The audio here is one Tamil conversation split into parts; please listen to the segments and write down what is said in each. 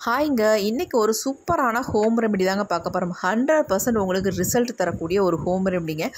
ஹாய்ங்க, இன்றைக்கி ஒரு சூப்பரான ஹோம் ரெமெடி தாங்க பார்க்க போகிறோம். 100% உங்களுக்கு ரிசல்ட் தரக்கூடிய ஒரு ஹோம் ரெமெடிங்க.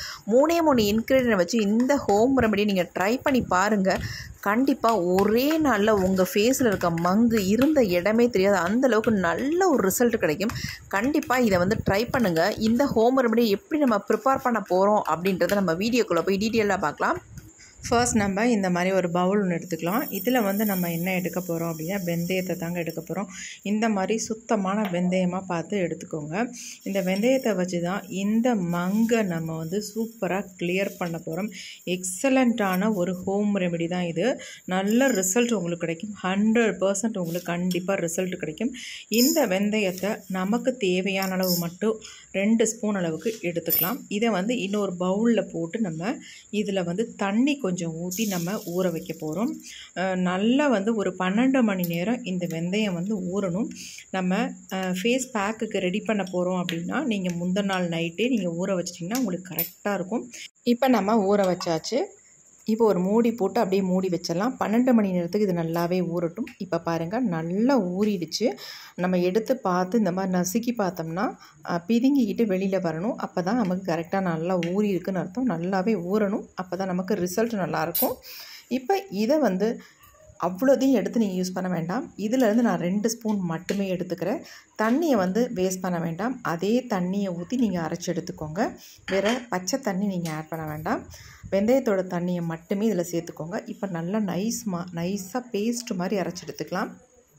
3 இன்க்ரீடியன்ட் வச்சு இந்த ஹோம் ரெமெடி நீங்கள் ட்ரை பண்ணி பாருங்கள். கண்டிப்பாக ஒரே நாளில் உங்கள் ஃபேஸில் இருக்க மங்கு இருந்த இடமே தெரியாது, அந்தளவுக்கு நல்ல ஒரு ரிசல்ட் கிடைக்கும். கண்டிப்பாக இதை ட்ரை பண்ணுங்கள். இந்த ஹோம் ரெமெடி எப்படி நம்ம ப்ரிப்பேர் பண்ண போகிறோம் அப்படின்றத நம்ம வீடியோக்குள்ளே போய் டீட்டெயிலாக பார்க்கலாம். ஃபர்ஸ்ட் நம்ம இந்த மாதிரி ஒரு பவுல் ஒன்று எடுத்துக்கலாம். இதில் நம்ம என்ன எடுக்க போகிறோம் அப்படின்னா வெந்தயத்தை தாங்க எடுக்க போகிறோம். இந்த மாதிரி சுத்தமான வெந்தயமாக பார்த்து எடுத்துக்கோங்க. இந்த வெந்தயத்தை வச்சு தான் இந்த மங்கை நம்ம சூப்பராக கிளியர் பண்ண போகிறோம். எக்ஸலண்ட்டான ஒரு ஹோம் ரெமெடி தான் இது. நல்ல ரிசல்ட் உங்களுக்கு கிடைக்கும். 100% உங்களுக்கு கண்டிப்பாக ரிசல்ட் கிடைக்கும். இந்த வெந்தயத்தை நமக்கு தேவையான அளவு மட்டும் 2 ஸ்பூன் அளவுக்கு எடுத்துக்கலாம். இதை இன்னொரு பவுலில் போட்டு நம்ம இதில் தண்ணி கொஞ்சம் ஊற்றி நம்ம ஊற வைக்க போகிறோம். நல்லா ஒரு 12 மணி நேரம் இந்த வெந்தயம் ஊறணும். நம்ம ஃபேஸ் பேக்குக்கு ரெடி பண்ண போகிறோம் அப்படின்னா நீங்கள் முந்தின நாள் நைட்டே நீங்கள் ஊற வச்சிட்டிங்கன்னா உங்களுக்கு கரெக்டாக இருக்கும். இப்போ நம்ம ஊற வச்சாச்சு. இப்போ ஒரு மூடி போட்டு அப்படியே மூடி வச்சிடலாம். 12 மணி நேரத்துக்கு இது நல்லாவே ஊறட்டும். இப்போ பாருங்கள், நல்லா ஊறிடுச்சு. நம்ம எடுத்து பார்த்து இந்த மாதிரி நசுக்கி பார்த்தோம்னா பிதுங்கிக்கிட்டு வெளியில் வரணும். அப்போ தான் நமக்கு கரெக்டாக நல்லா ஊறி இருக்குன்னு அர்த்தம். நல்லாவே ஊறணும், அப்போ தான் நமக்கு ரிசல்ட் நல்லாயிருக்கும். இப்போ இதை அவ்வளோதையும் எடுத்து நீங்கள் யூஸ் பண்ண வேண்டாம். இதிலேருந்து நான் 2 ஸ்பூன் மட்டுமே எடுத்துக்கிறேன். தண்ணியை வேஸ்ட் பண்ண வேண்டாம். அதே தண்ணியை ஊற்றி நீங்கள் அரைச்சி எடுத்துக்கோங்க. வேறு பச்சை தண்ணி நீங்கள் ஆட் பண்ண வேண்டாம். வெந்தயத்தோட தண்ணியை மட்டுமே இதில் சேர்த்துக்கோங்க. இப்போ நல்லா நைஸாக பேஸ்ட் மாதிரி அரைச்சி எடுத்துக்கலாம்.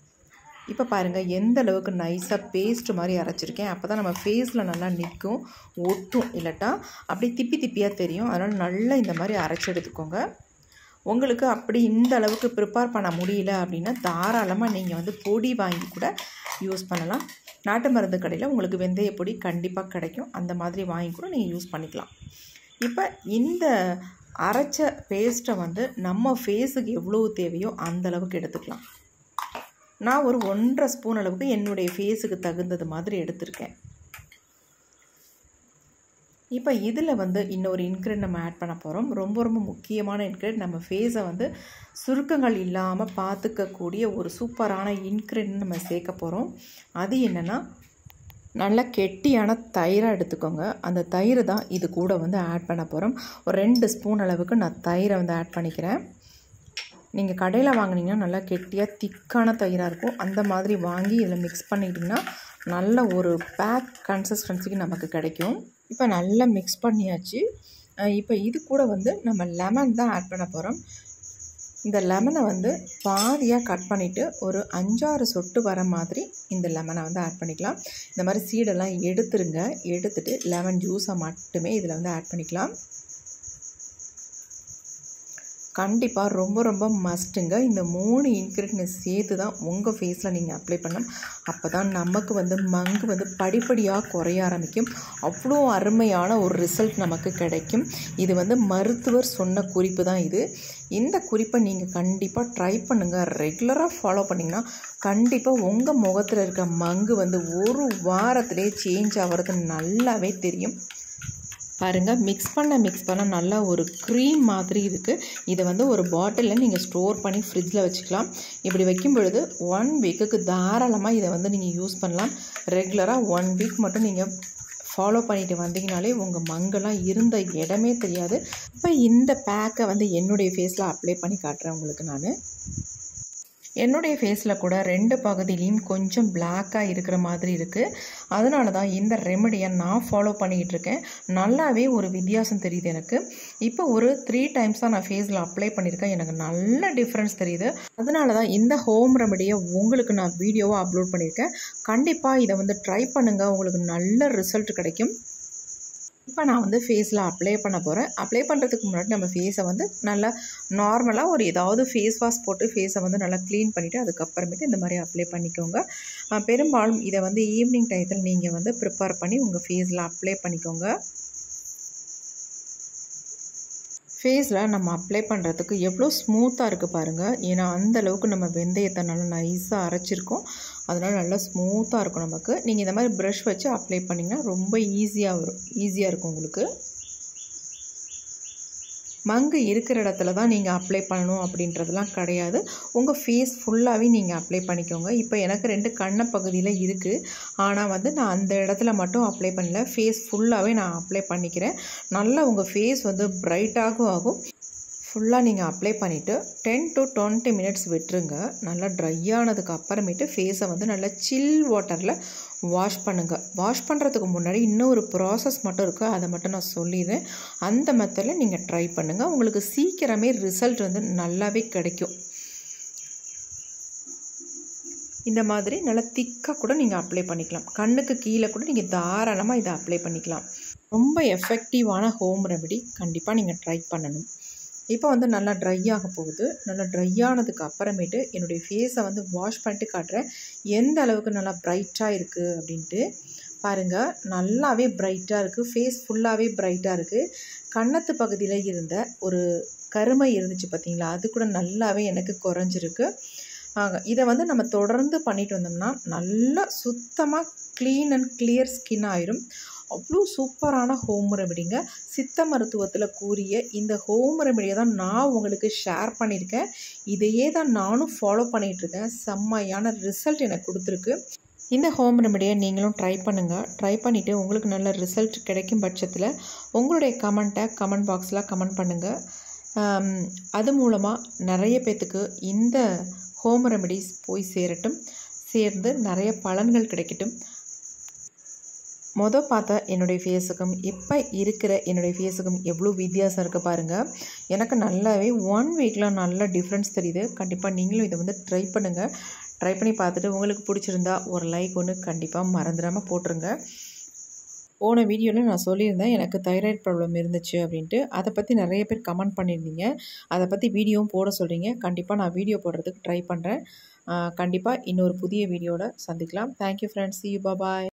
இப்போ பாருங்கள் எந்த அளவுக்கு நைஸாக பேஸ்ட் மாதிரி அரைச்சிருக்கேன். அப்போ தான் நம்ம ஃபேஸில் நல்லா நிற்கும், ஒட்டும். இல்லாட்டா அப்படியே திப்பியாக தெரியும். அதனால் நல்லா இந்த மாதிரி அரைச்சி எடுத்துக்கோங்க. உங்களுக்கு அப்படி இந்த அளவுக்கு ப்ரிப்பேர் பண்ண முடியல அப்படின்னா தாராளமாக நீங்கள் பொடி வாங்கி கூட யூஸ் பண்ணலாம். நாட்டு மருந்து கடையில் உங்களுக்கு வெந்தய பொடி கண்டிப்பாக கிடைக்கும். அந்த மாதிரி வாங்கி கூட நீங்கள் யூஸ் பண்ணிக்கலாம். இப்போ இந்த அரைச்ச பேஸ்ட்டை நம்ம ஃபேஸுக்கு எவ்வளோ தேவையோ அந்த அளவுக்கு எடுத்துக்கலாம். நான் ஒரு 1.5 ஸ்பூன் அளவுக்கு என்னுடைய ஃபேஸுக்கு தகுந்தது மாதிரி எடுத்திருக்கேன். இப்போ இதில் இன்னொரு இன்க்ரீடியன்ட் நம்ம ஆட் பண்ண போகிறோம். ரொம்ப முக்கியமான இன்க்ரீடியன்ட். நம்ம ஃபேஸை சுருக்கங்கள் இல்லாமல் பார்த்துக்கக்கூடிய ஒரு சூப்பரான இன்க்ரீடியன்ட் நம்ம சேர்க்க போகிறோம். அது என்னென்னா, நல்லா கெட்டியான தயிராக எடுத்துக்கோங்க. அந்த தயிர் தான் இது கூட ஆட் பண்ண போகிறோம். ஒரு 2 ஸ்பூன் அளவுக்கு நான் தயிரை ஆட் பண்ணிக்கிறேன். நீங்கள் கடையில் வாங்கினீங்கன்னா நல்லா கெட்டியாக திக்கான தயிராக இருக்கும். அந்த மாதிரி வாங்கி இதில் மிக்ஸ் பண்ணிக்கிட்டிங்கன்னா நல்ல ஒரு பேக் கன்சிஸ்டன்சிக்கு நமக்கு கிடைக்கும். இப்போ நல்லா மிக்ஸ் பண்ணியாச்சு. இப்போ இது கூட நம்ம லெமன் தான் ஆட் பண்ண போகிறோம். இந்த லெமனை பாதியாக கட் பண்ணிவிட்டு ஒரு 5-6 சொட்டு வர மாதிரி இந்த லெமனை ஆட் பண்ணிக்கலாம். இந்த மாதிரி சீடெல்லாம் எடுத்துருங்க. எடுத்துகிட்டு லெமன் ஜூஸை மட்டுமே இதில் ஆட் பண்ணிக்கலாம். கண்டிப்பாக ரொம்ப மஸ்ட்டுங்க. இந்த 3 இன்க்ரீடியன்ட் சேர்த்து தான் உங்கள் ஃபேஸில் நீங்கள் அப்ளை பண்ணணும். அப்போ தான் நமக்கு மங்கு படிப்படியாக குறைய ஆரம்பிக்கும். அவ்வளோ அருமையான ஒரு ரிசல்ட் நமக்கு கிடைக்கும். இது மருத்துவர் சொன்ன குறிப்பு தான் இது. இந்த குறிப்பை நீங்கள் கண்டிப்பாக ட்ரை பண்ணுங்கள். ரெகுலராக ஃபாலோ பண்ணிங்கன்னா கண்டிப்பாக உங்கள் முகத்தில் இருக்க மங்கு ஒரு வாரத்திலே சேஞ்ச் ஆகிறது நல்லாவே தெரியும். பாருங்கள், மிக்ஸ் பண்ண நல்லா ஒரு க்ரீம் மாதிரி இருக்குது. இதை ஒரு பாட்டிலில் நீங்கள் ஸ்டோர் பண்ணி ஃப்ரிட்ஜில் வச்சுக்கலாம். இப்படி வைக்கும் பொழுது 1 வீக்குக்கு தாராளமாக இதை நீங்கள் யூஸ் பண்ணலாம். ரெகுலராக 1 வீக் மட்டும் நீங்கள் ஃபாலோ பண்ணிட்டு வந்தீங்கனாலே உங்கள் மங்கெல்லாம் இருந்த இடமே தெரியாது. இப்போ இந்த பேக்கை என்னுடைய ஃபேஸில் அப்ளை பண்ணி காட்டுறேன் உங்களுக்கு. நான் என்னுடைய ஃபேஸில் கூட 2 பகுதியிலையும் கொஞ்சம் பிளாக்காக இருக்கிற மாதிரி இருக்குது. அதனால தான் இந்த ரெமெடியை நான் ஃபாலோ பண்ணிக்கிட்டு இருக்கேன். நல்லாவே ஒரு வித்தியாசம் தெரியுது எனக்கு. இப்போ ஒரு 3 டைம்ஸ் தான் நான் ஃபேஸில் அப்ளை பண்ணியிருக்கேன். எனக்கு நல்ல டிஃப்ரென்ஸ் தெரியுது. அதனால தான் இந்த ஹோம் ரெமெடியை உங்களுக்கு நான் வீடியோவாக அப்லோட் பண்ணியிருக்கேன். கண்டிப்பாக இதை ட்ரை பண்ணுங்கள். உங்களுக்கு நல்ல ரிசல்ட் கிடைக்கும். இப்போ நான் ஃபேஸில் அப்ளை பண்ண போகிறேன். அப்ளை பண்ணுறதுக்கு முன்னாடி நம்ம ஃபேஸை நல்லா நார்மலாக ஒரு ஏதாவது ஃபேஸ் வாஷ் போட்டு ஃபேஸை நல்லா க்ளீன் பண்ணிவிட்டு அதுக்கப்புறமேட்டு இந்த மாதிரி அப்ளை பண்ணிக்கோங்க. பெரும்பாலும் இதை ஈவினிங் டயத்தில் நீங்கள் ப்ரிப்பேர் பண்ணி உங்கள் ஃபேஸில் அப்ளை பண்ணிக்கோங்க. ஃபேஸில் நம்ம அப்ளை பண்ணுறதுக்கு எவ்வளோ ஸ்மூத்தாக இருக்குது பாருங்கள். ஏன்னா அந்தளவுக்கு நம்ம வெந்தயத்தை நல்லா நைஸாக அரைச்சிருக்கோம். அதனால் நல்லா ஸ்மூத்தாக இருக்கும் நமக்கு. நீங்கள் இந்த மாதிரி ப்ரஷ் வச்சு அப்ளை பண்ணிங்கன்னா ரொம்ப ஈஸியாக இருக்கும் உங்களுக்கு. மங்கு இருக்கிற இடத்துல தான் நீங்கள் அப்ளை பண்ணணும் அப்படின்றதுலாம் கிடையாது. உங்கள் ஃபேஸ் ஃபுல்லாகவே நீங்கள் அப்ளை பண்ணிக்கோங்க. இப்போ எனக்கு 2 கண்ண பகுதியில் இருக்குது. ஆனால் வந்து நான் அந்த இடத்துல மட்டும் அப்ளை பண்ணல. ஃபேஸ் ஃபுல்லாகவே நான் அப்ளை பண்ணிக்கிறேன். நல்லா உங்கள் ஃபேஸ் வந்து பிரைட்டாகவும் ஆகும். ஃபுல்லாக நீங்கள் அப்ளை பண்ணிவிட்டு 10 to 20 மினிட்ஸ் விட்டுருங்க. நல்லா ட்ரை ஆனதுக்கு அப்புறமேட்டு ஃபேஸை வந்து நல்லா சில் வாட்டரில் வாஷ் பண்ணுங்கள். வாஷ் பண்ணுறதுக்கு முன்னாடி இன்னும் ஒரு ப்ராசஸ் மட்டும் இருக்குது, அதை மட்டும் நான் சொல்லிடுறேன். அந்த மெத்தடில் நீங்கள் ட்ரை பண்ணுங்கள். உங்களுக்கு சீக்கிரமே ரிசல்ட் வந்து நல்லாவே கிடைக்கும். இந்த மாதிரி நல்லா திக்காக கூட நீங்கள் அப்ளை பண்ணிக்கலாம். கண்ணுக்கு கீழே கூட நீங்கள் தாராளமாக இதை அப்ளை பண்ணிக்கலாம். ரொம்ப எஃபெக்டிவான ஹோம் ரெமெடி. கண்டிப்பாக நீங்கள் ட்ரை பண்ணணும். இப்போ வந்து நல்லா ட்ரை ஆக போகுது. நல்லா ட்ரை ஆனதுக்கு அப்புறமேட்டு என்னுடைய ஃபேஸை வந்து வாஷ் பண்ணிட்டு காட்டுறேன் எந்த அளவுக்கு நல்லா ப்ரைட்டாக இருக்குது அப்படின்ட்டு. பாருங்கள், நல்லாவே ப்ரைட்டாக இருக்குது. ஃபேஸ் ஃபுல்லாகவே ப்ரைட்டாக இருக்குது. கன்னத்து பகுதியில் இருந்த ஒரு கருமை இருந்துச்சு பார்த்தீங்களா, அது கூட நல்லாவே எனக்கு குறைஞ்சிருக்கு. இதை வந்து நம்ம தொடர்ந்து பண்ணிட்டு வந்தோம்னா நல்லா சுத்தமாக க்ளீன் அண்ட் கிளியர் ஸ்கின் ஆயிரும். அவ்வளோ சூப்பரான ஹோம் ரெமெடிங்க. சித்த மருத்துவத்தில் கூறிய இந்த ஹோம் ரெமெடியை தான் நான் உங்களுக்கு ஷேர் பண்ணியிருக்கேன். இதையே தான் நானும் ஃபாலோ பண்ணிகிட்ருக்கேன். செம்மையான ரிசல்ட் எனக்கு கொடுத்துருக்கு. இந்த ஹோம் ரெமெடியை நீங்களும் ட்ரை பண்ணுங்கள். ட்ரை பண்ணிவிட்டு உங்களுக்கு நல்ல ரிசல்ட் கிடைக்கும் பட்சத்தில் உங்களுடைய கமெண்ட்டை கமெண்ட் பாக்ஸில் கமெண்ட் பண்ணுங்கள். அது மூலமாக நிறைய பேர்த்துக்கு இந்த ஹோம் ரெமெடிஸ் போய் சேரட்டும், சேர்ந்து நிறைய பலன்கள் கிடைக்கட்டும். பார்த்த என்னுடைய ஃபேஸுக்கும் இப்போ இருக்கிற என்னுடைய ஃபேஸுக்கும் எவ்வளோ வித்தியாசம் இருக்குது பாருங்கள். எனக்கு நல்லாவே 1 வீக்கில் நல்ல டிஃப்ரென்ஸ் தெரியுது. கண்டிப்பாக நீங்களும் இதை வந்து ட்ரை பண்ணுங்கள். ட்ரை பண்ணி பார்த்துட்டு உங்களுக்கு பிடிச்சிருந்தா ஒரு லைக் ஒன்று கண்டிப்பாக மறந்துடாமல் போட்டுருங்க. போன வீடியோவில் நான் சொல்லியிருந்தேன் எனக்கு தைராய்டு ப்ராப்ளம் இருந்துச்சு அப்படின்ட்டு. அதை பற்றி நிறைய பேர் கமெண்ட் பண்ணியிருந்தீங்க. அதை பற்றி வீடியோவும் போட சொல்கிறீங்க. கண்டிப்பாக நான் வீடியோ போடுறதுக்கு ட்ரை பண்ணுறேன். கண்டிப்பாக இன்னொரு புதிய வீடியோவில் சந்திக்கலாம். Thank you friends. See you. Bye bye.